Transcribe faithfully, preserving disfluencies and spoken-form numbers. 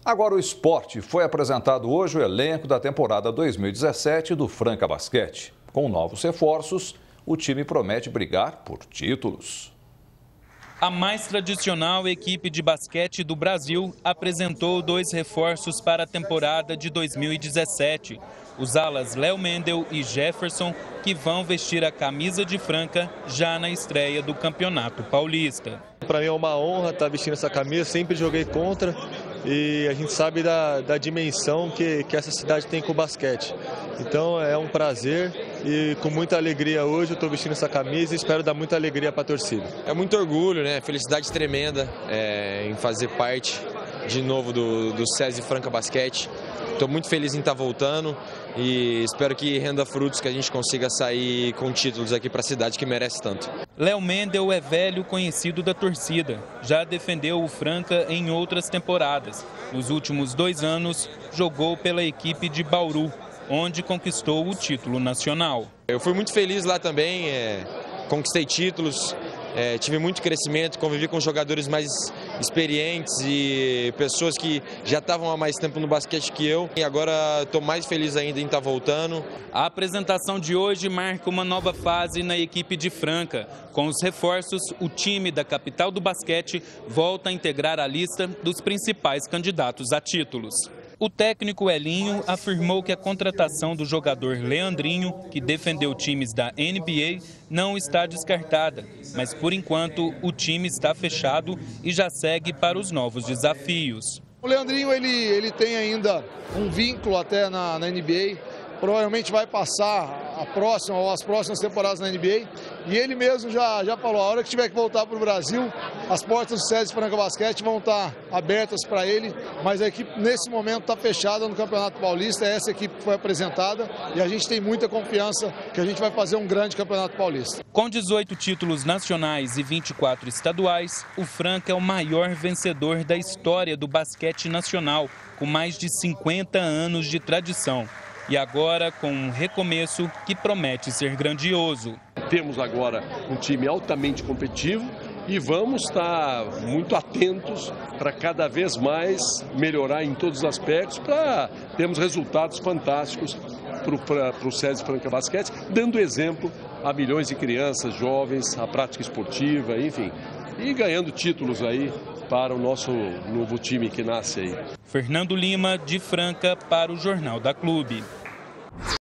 Agora o esporte. Foi apresentado hoje o elenco da temporada dois mil e dezessete do Franca Basquete. Com novos reforços, o time promete brigar por títulos. A mais tradicional equipe de basquete do Brasil apresentou dois reforços para a temporada de dois mil e dezessete. Os alas Léo Mendel e Jefferson, que vão vestir a camisa de Franca já na estreia do Campeonato Paulista. Para mim é uma honra estar vestindo essa camisa, sempre joguei contra e a gente sabe da, da dimensão que, que essa cidade tem com o basquete. Então é um prazer e com muita alegria hoje eu estou vestindo essa camisa e espero dar muita alegria para a torcida. É muito orgulho, né? Felicidade tremenda é, em fazer parte de novo do, do SESI Franca Basquete. Estou muito feliz em estar voltando e espero que renda frutos, que a gente consiga sair com títulos aqui para a cidade que merece tanto. Léo Mendel é velho conhecido da torcida. Já defendeu o Franca em outras temporadas. Nos últimos dois anos, jogou pela equipe de Bauru, onde conquistou o título nacional. Eu fui muito feliz lá também, é, conquistei títulos. É, tive muito crescimento, convivi com jogadores mais experientes e pessoas que já estavam há mais tempo no basquete que eu. E agora estou mais feliz ainda em estar voltando. A apresentação de hoje marca uma nova fase na equipe de Franca. Com os reforços, o time da capital do basquete volta a integrar a lista dos principais candidatos a títulos. O técnico Elinho afirmou que a contratação do jogador Leandrinho, que defendeu times da N B A, não está descartada, mas por enquanto o time está fechado e já segue para os novos desafios. O Leandrinho ele, ele tem ainda um vínculo até na, na N B A, provavelmente vai passar a próxima ou as próximas temporadas na N B A, e ele mesmo já, já falou, a hora que tiver que voltar para o Brasil, as portas do SESI Franca Basquete vão estar abertas para ele, mas a equipe nesse momento está fechada no Campeonato Paulista, é essa equipe que foi apresentada e a gente tem muita confiança que a gente vai fazer um grande Campeonato Paulista. Com dezoito títulos nacionais e vinte e quatro estaduais, o Franca é o maior vencedor da história do basquete nacional, com mais de cinquenta anos de tradição. E agora com um recomeço que promete ser grandioso. Temos agora um time altamente competitivo e vamos estar muito atentos para cada vez mais melhorar em todos os aspectos, para termos resultados fantásticos para o SESI Franca Basquete, dando exemplo a milhões de crianças, jovens, a prática esportiva, enfim, e ganhando títulos aí para o nosso novo time que nasce aí. Fernando Lima, de Franca, para o Jornal da Clube.